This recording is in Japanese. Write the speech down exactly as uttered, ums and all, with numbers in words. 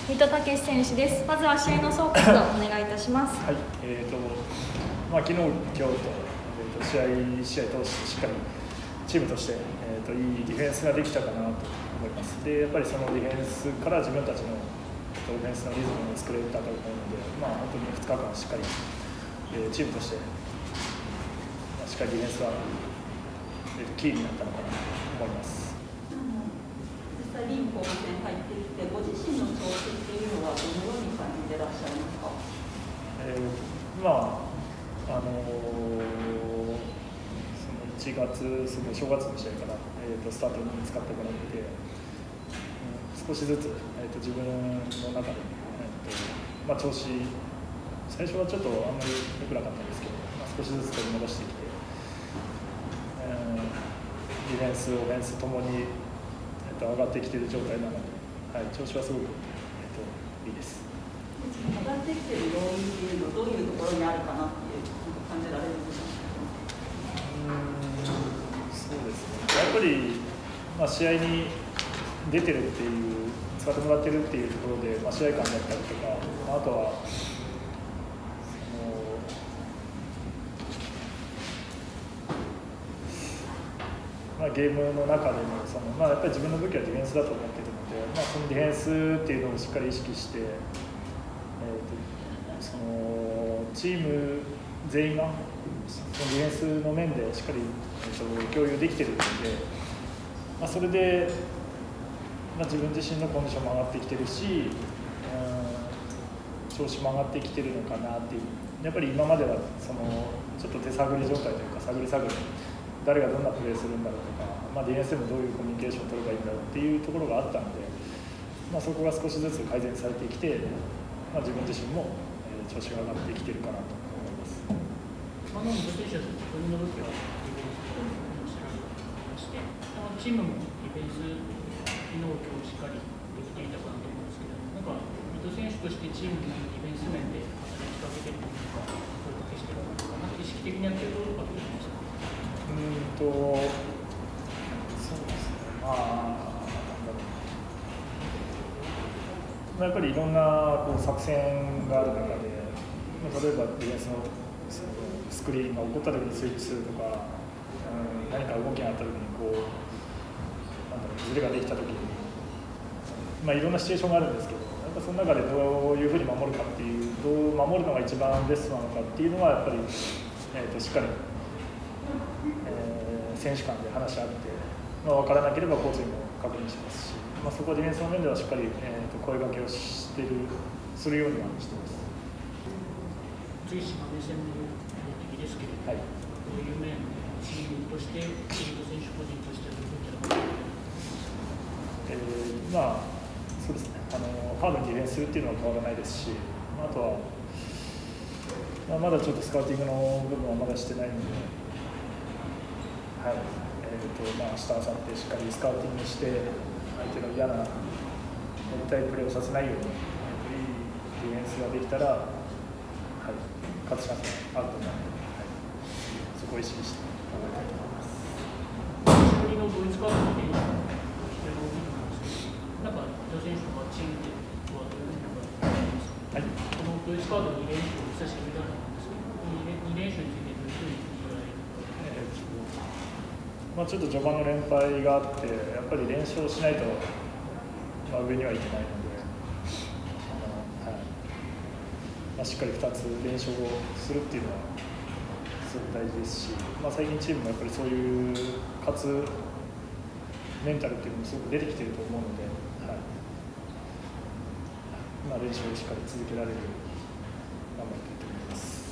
水戸武選手です。まずは試合の総括をお願いいたします。 はい、えーとまあ、昨日、今日と、えー、と試合、試合通してしっかりチームとして、えー、といいディフェンスができたかなと思います。でやっぱりそのディフェンスから自分たちのオフェンスのリズムを作れたと思うので、まあ、本当にふつかかんしっかり、えー、チームとして、まあ、しっかりディフェンスが、えー、とキーになったのかなと思います。 実際、リーグ後半戦入ってきて、ご自身の調子っていうのはどのように感じてらっしゃいますか？ えー、まああのー、そのいちがつ、その正月の試合から、えー、とスタートに使ってもらって、うん、少しずつ、えー、と自分の中で、えーとまあ、調子、最初はちょっとあんまり良くなかったんですけど、まあ、少しずつ取り戻してきて、えー、ディフェンス、オフェンスともに、えー、と上がってきている状態なので、はい、調子はすごく、えー、といいです。 上がってきている要因っていうのはどういうところにあるかなっていう感じられるんでしょうか？ うんそうですね、やっぱり、まあ、試合に出てるっていう、使ってもらってるっていうところで、まあ、試合感だったりとか、あとはその、まあ、ゲームの中でもその、まあ、やっぱり自分の武器はディフェンスだと思っているので、まあ、そのディフェンスっていうのをしっかり意識して、えー、とそのチーム全員がそのディフェンスの面でしっかり、えー、と共有できているので、まあ、それで、まあ、自分自身のコンディションも上がってきてるし、調子も上がってきてるのかなっていう、やっぱり今まではそのちょっと手探り状態というか、探り探り、誰がどんなプレーするんだろうとか、まあ、ディフェンスでもどういうコミュニケーションを取ればいいんだろうっていうところがあったので、まあ、そこが少しずつ改善されてきて、まあ、自分自身も調子が上がってきてるかなと思います。 あの自分の武器はディフェンスとおっしゃられてまして、チームもディフェンス機能を今日しっかりできていたかなと思うんですけど、なんか水戸選手としてチームにディフェンス面で働きかけてるとか、声かけしてるのか、なんか意識的にやってることとかってありますか？ うんとそうですね、まあやっぱりいろんなこう作戦がある中で、例えばディフェンスのスクリーンが起こった時にスイッチするとか、うん、何か動きがあった時にこうなんだろう、ズレができた時に、まあ、いろんなシチュエーションがあるんですけど、やっぱその中でどういうふうに守るかっていう、どう守るのが一番ベストなのかっていうのはやっぱり、えー、としっかり、えー、選手間で話し合って、まあ、分からなければコーチにも確認しますし、まあ、そこはディフェンスの面ではしっかり、えー、と声掛けをしてるするようにはしています。 随時目線の的ですけれども、はい、どういう面、チームとして、チーム選手個人としてどういったのか、 えー、まあそうですね、あのハードにディフェンスするっていうのは変わらないですし、あとは、まあ、まだちょっとスカウティングの部分はまだしてないので、はい、えーとまあ、明日、明後日しっかりスカウティングして、相手の嫌な、やりたいプレーをさせないように、いいディフェンスができたら、はい、勝つチャンスがあると思うので、はい、そこを意識して考えたいと思います。 久しぶりのドイツカードの練習をしているんですけど、なんか、伊藤選手のチームではどういうふうに考えていますか？はい、このドイツカードに練習を久しぶりだと思うんですけど、に練習についてどういうふうに言われるか。 まあ、ちょっと序盤の連敗があって、やっぱり連勝しないと、まあ、上にはいけないので、あの、はい、まあ、しっかりふたつ連勝をするっていうのはすごく大事ですし、まあ、最近チームもやっぱりそういう勝つメンタルっていうのもすごく出てきていると思うので、はい、まあ、練習をしっかり続けられるように頑張りたいと思います。